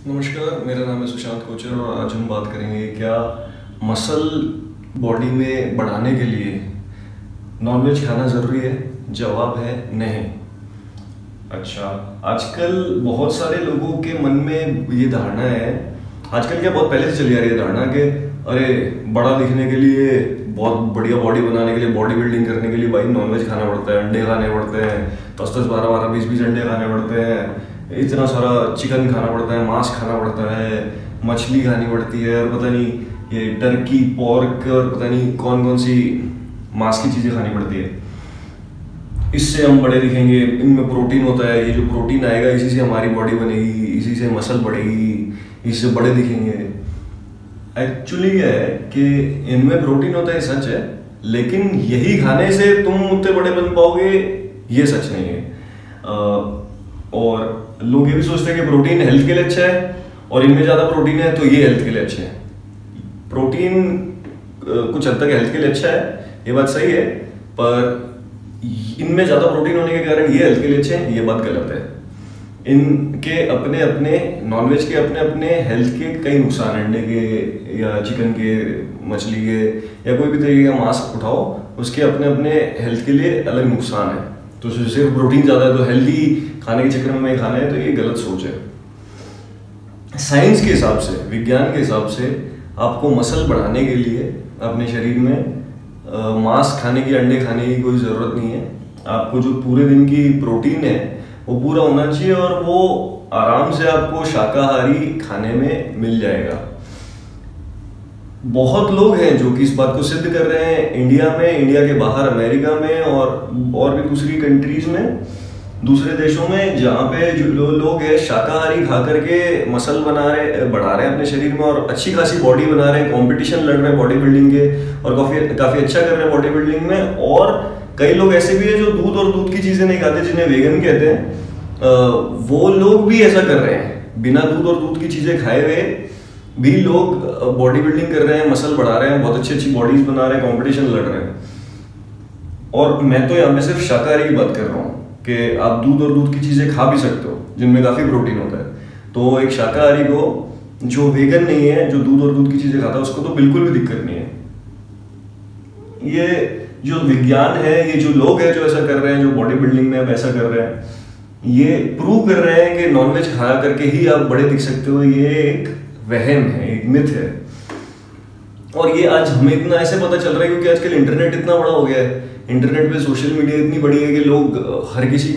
नमस्कार, मेरा नाम है सुशांत कोचर और आज हम बात करेंगे क्या मसल बॉडी में बढ़ाने के लिए नॉनवेज खाना ज़रूरी है। जवाब है नहीं। अच्छा, आजकल बहुत सारे लोगों के मन में ये धारणा है, आजकल क्या बहुत पहले से चली आ रही है धारणा कि अरे बड़ा दिखने के लिए, बहुत बढ़िया बॉडी बनाने के लिए, बॉडी बिल्डिंग करने के लिए भाई नॉनवेज खाना पड़ता है, अंडे खाने पड़ते हैं, 10-10, 12-12, 20-20 अंडे खाने पड़ते हैं, इतना सारा चिकन खाना पड़ता है, मांस खाना पड़ता है, मछली खानी पड़ती है और पता नहीं ये टर्की, पॉर्क और पता नहीं कौन कौन सी मांस की चीज़ें खानी पड़ती है। इससे हम बड़े दिखेंगे, इनमें प्रोटीन होता है, ये जो प्रोटीन आएगा इसी से हमारी बॉडी बनेगी, इसी से मसल बढ़ेगी, इससे बड़े दिखेंगे। एक्चुअली क्या है कि इनमें प्रोटीन होता है, सच है, लेकिन यही खाने से तुम उतने बड़े बन पाओगे ये सच नहीं है। और लोग ये भी सोचते हैं कि प्रोटीन हेल्थ के लिए अच्छा है और इनमें ज़्यादा प्रोटीन है तो ये हेल्थ के लिए अच्छा है। प्रोटीन कुछ हद तक हेल्थ के लिए अच्छा है, ये बात सही है, पर इनमें ज़्यादा प्रोटीन होने के कारण ये हेल्थ के लिए अच्छे हैं, ये बात गलत है। इनके अपने अपने, नॉनवेज के अपने अपने हेल्थ के कई नुकसान, अंडे के या चिकन के, मछली के या कोई भी तरीके का मांस उठाओ, उसके अपने अपने हेल्थ के लिए अलग नुकसान है। तो सिर्फ प्रोटीन ज़्यादा है तो हेल्दी खाने के चक्कर में खाना है, तो ये गलत सोच है। साइंस के हिसाब से, विज्ञान के हिसाब से आपको मसल बढ़ाने के लिए अपने शरीर में मांस खाने की, अंडे खाने की कोई ज़रूरत नहीं है। आपको जो पूरे दिन की प्रोटीन है वो पूरा होना चाहिए और वो आराम से आपको शाकाहारी खाने में मिल जाएगा। बहुत लोग हैं जो कि इस बात को सिद्ध कर रहे हैं, इंडिया में, इंडिया के बाहर, अमेरिका में और भी दूसरी कंट्रीज में, दूसरे देशों में, जहाँ पे जो लोग हैं शाकाहारी खा करके मसल बढ़ा रहे हैं अपने शरीर में और अच्छी खासी बॉडी बना रहे हैं, कंपटीशन लड़ रहे हैं बॉडी बिल्डिंग के और काफी अच्छा कर रहे हैं बॉडी बिल्डिंग में। और कई लोग ऐसे भी हैं जो दूध और दूध की चीजें नहीं खाते, जिन्हें वेगन कहते हैं, वो लोग भी ऐसा कर रहे हैं। बिना दूध और दूध की चीजें खाए हुए भी लोग बॉडी बिल्डिंग कर रहे हैं, मसल बढ़ा रहे हैं, बहुत अच्छी अच्छी बॉडीज बना रहे हैं, कंपटीशन लड़ रहे हैं। और मैं तो यहाँ पे सिर्फ शाकाहारी की बात कर रहा हूँ कि आप दूध और दूध की चीजें खा भी सकते हो जिनमें काफी प्रोटीन होता है। तो एक शाकाहारी को, जो वेगन नहीं है, जो दूध और दूध की चीजें खाता है, उसको तो बिल्कुल भी दिक्कत नहीं है। ये जो विज्ञान है, ये जो लोग हैं जो ऐसा कर रहे हैं, जो बॉडी बिल्डिंग में अब ऐसा कर रहे हैं, ये प्रूव कर रहे हैं कि नॉनवेज खा करके ही आप बड़े दिख सकते हो। ये एक वहम है, एक मिथ है। और ये आज हमें इतना ऐसे पता चल रहा है क्योंकि आजकल इंटरनेट इतना बड़ा हो गया है, इंटरनेट पे सोशल मीडिया इतनी बड़ी है कि लोग हर किसी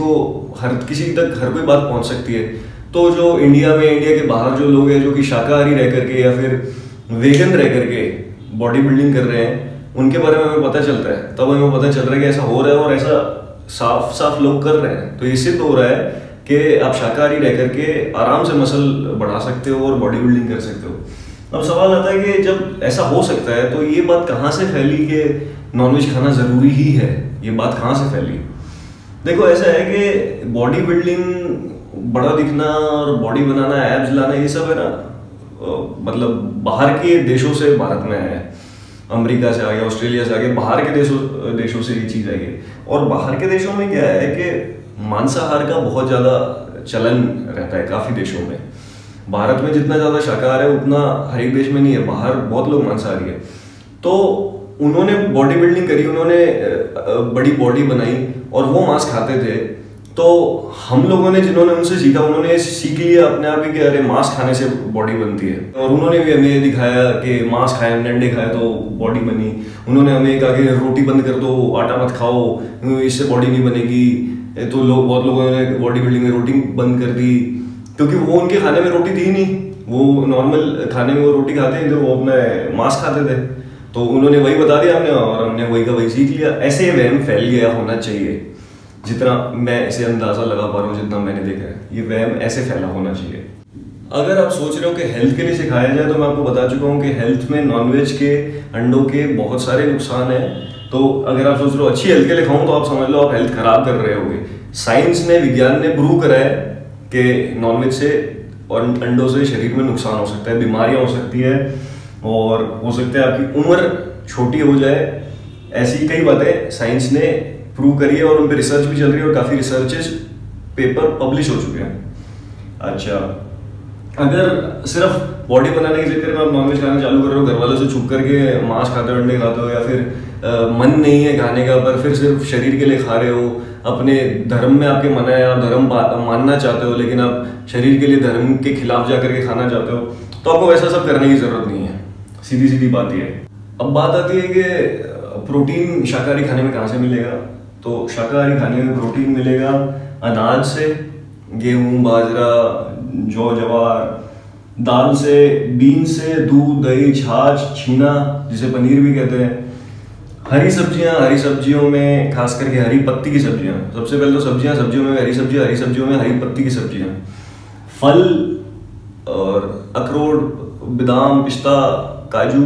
तक हर कोई बात पहुंच सकती है। तो जो इंडिया में, इंडिया के बाहर जो लोग हैं जो कि शाकाहारी रह करके या फिर वेगन रह करके बॉडी बिल्डिंग कर रहे हैं, उनके बारे में हमें पता चलता है। तब हमें पता चल रहा है कि ऐसा हो रहा है और ऐसा साफ साफ लोग कर रहे हैं। तो ये सिद्ध हो रहा है कि आप शाकाहारी रह करके आराम से मसल बढ़ा सकते हो और बॉडी बिल्डिंग कर सकते हो। अब सवाल आता है कि जब ऐसा हो सकता है तो ये बात कहाँ से फैली कि नॉनवेज खाना ज़रूरी ही है? ये बात कहाँ से फैली? देखो, ऐसा है कि बॉडी बिल्डिंग, बड़ा दिखना और बॉडी बनाना, एब्स लाना, ये सब है ना, मतलब बाहर के देशों से भारत में है। अमेरिका से आ गया, ऑस्ट्रेलिया से आ गया, बाहर के देशों से ये चीज़ आई है। और बाहर के देशों में क्या है कि मांसाहार का बहुत ज़्यादा चलन रहता है काफ़ी देशों में। भारत में जितना ज़्यादा शाकाहार है उतना हर एक देश में नहीं है, बाहर बहुत लोग मांसाहारी है। तो उन्होंने बॉडी बिल्डिंग करी, उन्होंने बड़ी बॉडी बनाई और वो मांस खाते थे। तो हम लोगों ने, जिन्होंने उनसे सीखा, उन्होंने सीख लिया अपने आप ही कि अरे मांस खाने से बॉडी बनती है। और उन्होंने भी हमें दिखाया कि मांस खाए, हमने अंडे खाए तो बॉडी बनी। उन्होंने हमें कहा कि रोटी बंद कर दो, आटा मत खाओ, इससे बॉडी नहीं बनेगी। तो बहुत लोगों ने बॉडी बिल्डिंग में रोटी बंद कर दी क्योंकि वो उनके खाने में रोटी थी नहीं, वो नॉर्मल खाने में वो रोटी खाते थे, वो अपना मांस खाते थे। तो उन्होंने वही बता दिया हमने और हमने वही का वही सीख लिया। ऐसे वहम फैल गया होना चाहिए, जितना मैं इसे अंदाजा लगा पा रहा हूँ, जितना मैंने देखा है, ये वहम ऐसे फैला होना चाहिए। अगर आप सोच रहे हो कि हेल्थ के लिए सिखाया जाए, तो मैं आपको बता चुका हूँ कि हेल्थ में नॉनवेज के, अंडों के बहुत सारे नुकसान हैं। तो अगर आप सोच रहे हो अच्छी हेल्थ के लिए खाऊं, तो आप समझ लो आप हेल्थ खराब कर रहे होगे। साइंस ने, विज्ञान ने प्रूव करा है कि नॉनवेज से और अंडों से शरीर में नुकसान हो सकता है, बीमारियां हो सकती है और हो सकता है आपकी उम्र छोटी हो जाए। ऐसी कई बातें साइंस ने प्रूव करी है और उन पर रिसर्च भी चल रही है और काफ़ी रिसर्चेस पेपर पब्लिश हो चुके हैं। अच्छा, अगर सिर्फ बॉडी बनाने के चक्कर में आप नॉनवेज खाना चालू कर रहे हो, घर वालों से छुप करके मांस खाते हो, अंडे खाते हो, या फिर मन नहीं है खाने का पर फिर सिर्फ शरीर के लिए खा रहे हो, अपने धर्म में आपके मना है, आप धर्म मानना चाहते हो लेकिन आप शरीर के लिए धर्म के खिलाफ जाकर के खाना चाहते हो, तो आपको वैसा सब करने की जरूरत नहीं है। सीधी सीधी बात ये है। अब बात आती है कि प्रोटीन शाकाहारी खाने में कहाँ से मिलेगा। तो शाकाहारी खाने में प्रोटीन मिलेगा अनाज से, गेहूं, बाजरा, जौ, जवार, दाल से, बीन से, दूध, दही, छाछ, छीना जिसे पनीर भी कहते हैं, हरी सब्जियां, हरी सब्जियों में खास करके हरी पत्ती की सब्जियां। सबसे पहले तो सब्जियों में हरी सब्जियों में हरी पत्ती की सब्जियां, फल और अखरोट, बादाम, पिस्ता, काजू,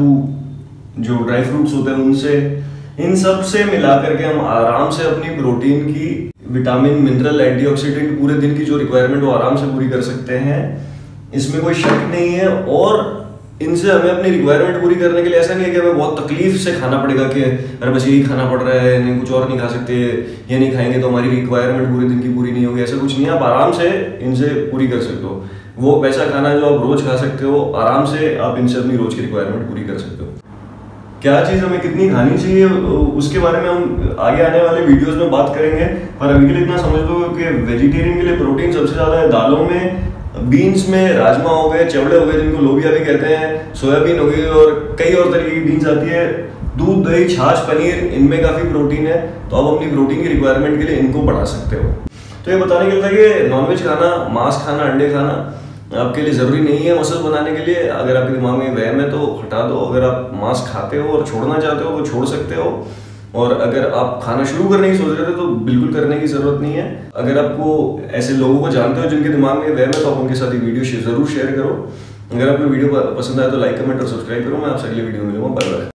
जो ड्राई फ्रूट्स होते हैं उनसे, इन सब से मिला करके हम आराम से अपनी प्रोटीन की, विटामिन, मिनरल, एंटीऑक्सीडेंट पूरे दिन की जो रिक्वायरमेंट वो आराम से पूरी कर सकते हैं। इसमें कोई शक नहीं है। और इनसे हमें अपनी रिक्वायरमेंट पूरी करने के लिए ऐसा नहीं है कि हमें बहुत तकलीफ से खाना पड़ेगा कि अरे बस यही खाना पड़ रहा है, नहीं कुछ और नहीं खा सकते, ये नहीं खाएंगे तो हमारी रिक्वायरमेंट पूरे दिन की पूरी नहीं होगी। ऐसा कुछ नहीं है, आप आराम से इनसे पूरी कर सकते हो। वो वैसा खाना जो आप रोज खा सकते हो, आराम से आप इनसे अपनी रोज की रिक्वायरमेंट पूरी कर सकते हो। क्या चीज़ हमें कितनी खानी चाहिए उसके बारे में हम आगे आने वाले वीडियोस में बात करेंगे, पर अभी के लिए इतना समझ लो कि वेजिटेरियन के लिए प्रोटीन सबसे ज़्यादा है दालों में, बीन्स में, राजमा हो गए, चवड़े हो गए जिनको लोबिया भी कहते हैं, सोयाबीन हो गई और कई और तरीके की बीन्स आती है, दूध, दही, छाछ, पनीर, इनमें काफ़ी प्रोटीन है। तो आप अपनी प्रोटीन की रिक्वायरमेंट के लिए इनको बढ़ा सकते हो। तो ये बताने के लिए कि नॉनवेज खाना, मांस खाना, अंडे खाना आपके लिए ज़रूरी नहीं है मसल बनाने के लिए। अगर आपके दिमाग में वहम है तो हटा दो। अगर आप मांस खाते हो और छोड़ना चाहते हो तो छोड़ सकते हो, और अगर आप खाना शुरू करने की सोच रहे थे तो बिल्कुल करने की ज़रूरत नहीं है। अगर आपको ऐसे लोगों को जानते हो जिनके दिमाग में वहम है तो आप उनके साथ ये वीडियो ज़रूर शेयर करो। अगर आपको वीडियो पसंद आए तो लाइक, कमेंट और सब्सक्राइब करो। मैं आपसे अगली वीडियो में मिलूंगा। Bye bye.